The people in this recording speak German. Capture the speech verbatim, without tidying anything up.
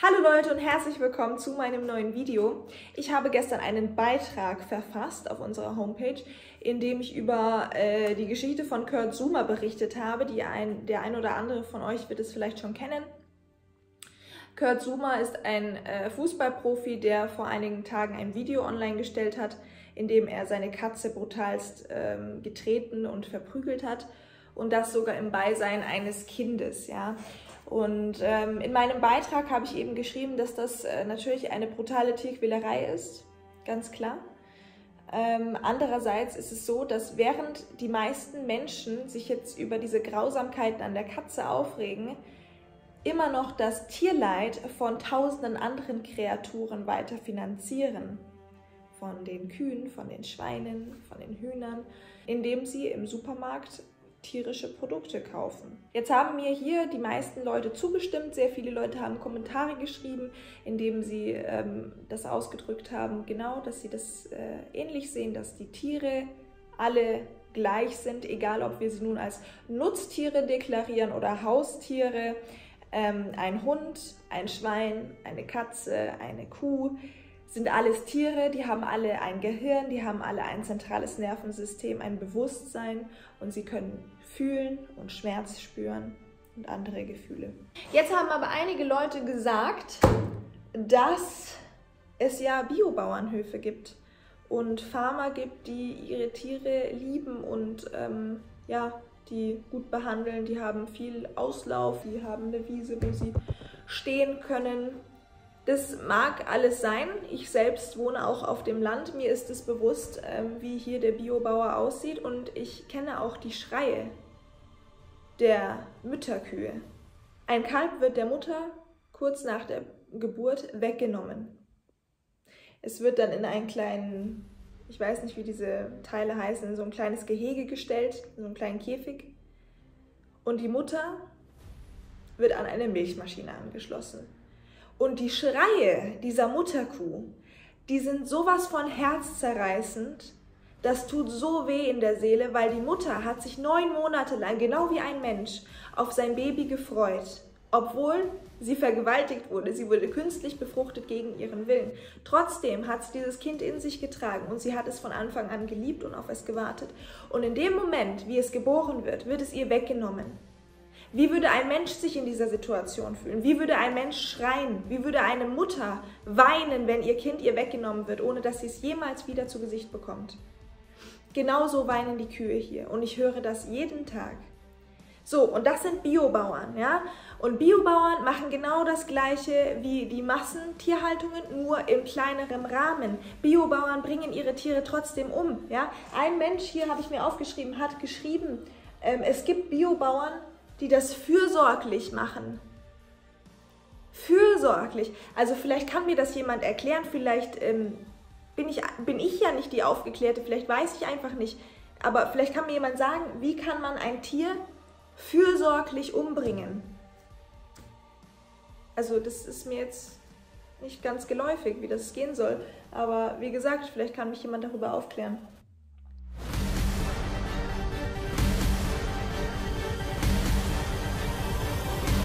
Hallo Leute und herzlich willkommen zu meinem neuen Video. Ich habe gestern einen Beitrag verfasst auf unserer Homepage, in dem ich über äh, die Geschichte von Kurt Zouma berichtet habe. Die ein, der ein oder andere von euch wird es vielleicht schon kennen. Kurt Zouma ist ein äh, Fußballprofi, der vor einigen Tagen ein Video online gestellt hat, in dem er seine Katze brutalst ähm, getreten und verprügelt hat. Und das sogar im Beisein eines Kindes, ja. Und ähm, in meinem Beitrag habe ich eben geschrieben, dass das äh, natürlich eine brutale Tierquälerei ist, ganz klar. Ähm, andererseits ist es so, dass während die meisten Menschen sich jetzt über diese Grausamkeiten an der Katze aufregen, immer noch das Tierleid von tausenden anderen Kreaturen weiter finanzieren. Von den Kühen, von den Schweinen, von den Hühnern, indem sie im Supermarkt tierische Produkte kaufen. Jetzt haben mir hier die meisten Leute zugestimmt, sehr viele Leute haben Kommentare geschrieben, in denen sie ähm, das ausgedrückt haben, genau, dass sie das äh, ähnlich sehen, dass die Tiere alle gleich sind, egal ob wir sie nun als Nutztiere deklarieren oder Haustiere, ähm, ein Hund, ein Schwein, eine Katze, eine Kuh, sind alles Tiere, die haben alle ein Gehirn, die haben alle ein zentrales Nervensystem, ein Bewusstsein und sie können fühlen und Schmerz spüren und andere Gefühle. Jetzt haben aber einige Leute gesagt, dass es ja Biobauernhöfe gibt und Farmer gibt, die ihre Tiere lieben und ähm, ja, die gut behandeln, die haben viel Auslauf, die haben eine Wiese, wo sie stehen können. Das mag alles sein. Ich selbst wohne auch auf dem Land. Mir ist es bewusst, wie hier der Biobauer aussieht. Und ich kenne auch die Schreie der Mütterkühe. Ein Kalb wird der Mutter kurz nach der Geburt weggenommen. Es wird dann in einen kleinen, ich weiß nicht, wie diese Teile heißen, in so ein kleines Gehege gestellt, in so einen kleinen Käfig. Und die Mutter wird an eine Milchmaschine angeschlossen. Und die Schreie dieser Mutterkuh, die sind sowas von herzzerreißend, das tut so weh in der Seele, weil die Mutter hat sich neun Monate lang, genau wie ein Mensch, auf sein Baby gefreut, obwohl sie vergewaltigt wurde. Sie wurde künstlich befruchtet gegen ihren Willen. Trotzdem hat sie dieses Kind in sich getragen und sie hat es von Anfang an geliebt und auf es gewartet. Und in dem Moment, wie es geboren wird, wird es ihr weggenommen. Wie würde ein Mensch sich in dieser Situation fühlen? Wie würde ein Mensch schreien? Wie würde eine Mutter weinen, wenn ihr Kind ihr weggenommen wird, ohne dass sie es jemals wieder zu Gesicht bekommt? Genauso weinen die Kühe hier und ich höre das jeden Tag. So, und das sind Biobauern, ja? Und Biobauern machen genau das Gleiche wie die Massentierhaltungen, nur im kleineren Rahmen. Biobauern bringen ihre Tiere trotzdem um, ja? Ein Mensch hier, habe ich mir aufgeschrieben, hat geschrieben, ähm, es gibt Biobauern, die das fürsorglich machen. Fürsorglich. Also vielleicht kann mir das jemand erklären, vielleicht ähm, bin, ich, bin ich ja nicht die Aufgeklärte, vielleicht weiß ich einfach nicht. Aber vielleicht kann mir jemand sagen, wie kann man ein Tier fürsorglich umbringen? Also das ist mir jetzt nicht ganz geläufig, wie das gehen soll. Aber wie gesagt, vielleicht kann mich jemand darüber aufklären.